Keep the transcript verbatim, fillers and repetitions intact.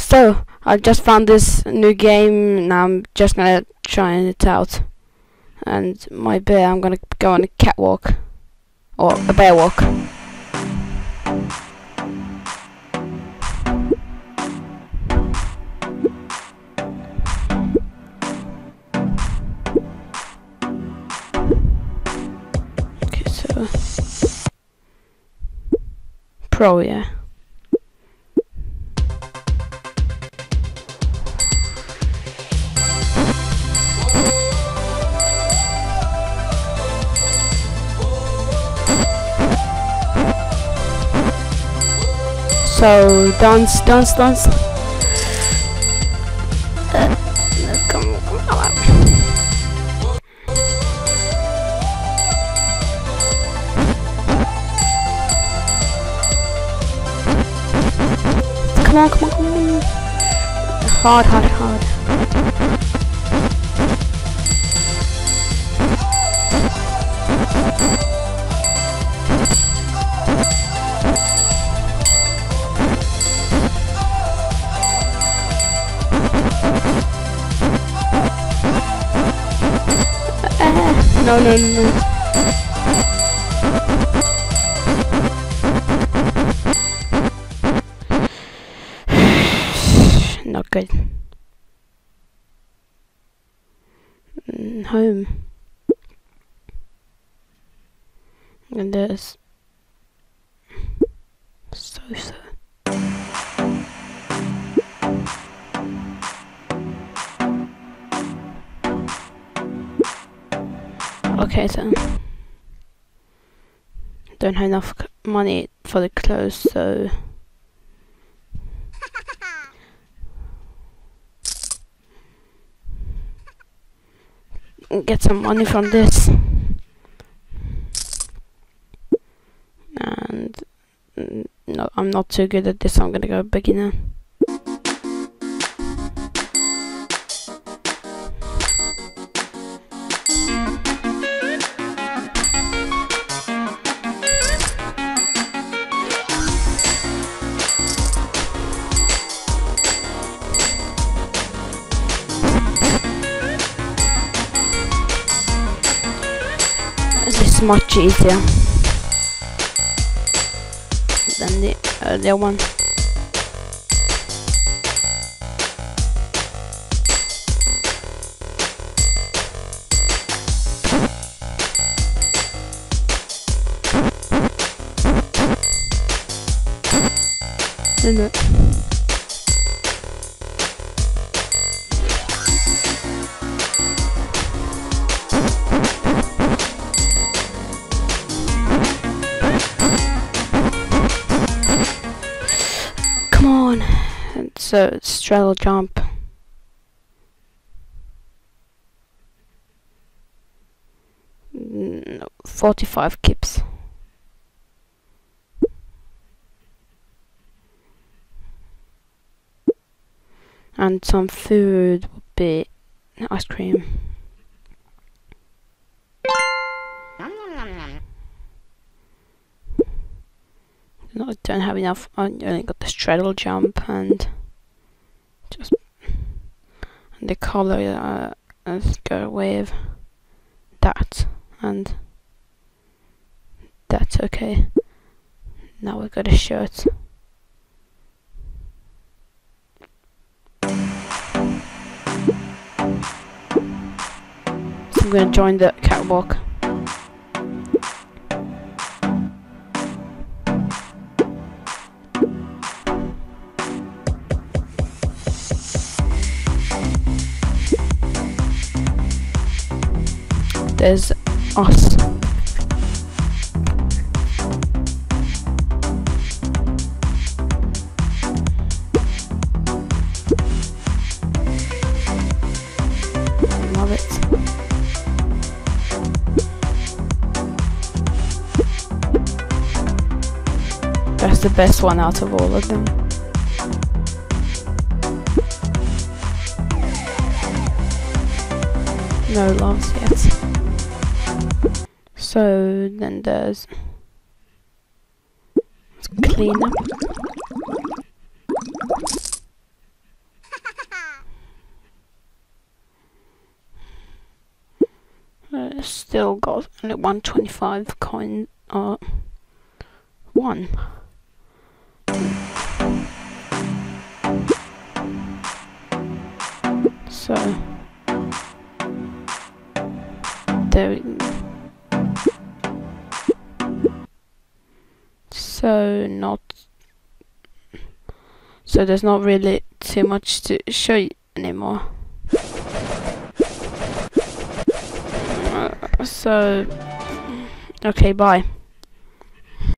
So, I just found this new game, now I'm just gonna try it out. And my bear, I'm gonna go on a catwalk. Or a bear walk. Okay, so... Pro, yeah. So dance, dance, dance. Uh, come on, come on. Come on, come on, come on. Hard, hard, hard. No, no, no. Not good. Mm, home. And there's so so. Okay, so don't have enough money for the clothes, so get some money from this. And no, I'm not too good at this, so I'm gonna go beginner. This is much easier than the earlier one. Isn't it? Come on, it's a straddle jump. No, forty-five kips. And some food would be ice cream. No, I don't have enough. I only got the straddle jump and just and the color. Uh, let's go with that, and that's okay. Now we got a shirt. So I'm gonna join the catwalk. There's us. Love it. That's the best one out of all of them. No loves yet. So then there's let's clean up. still got only one twenty-five coin or one. So there. So not. So there's not really too much to show you anymore. Uh, so okay, bye.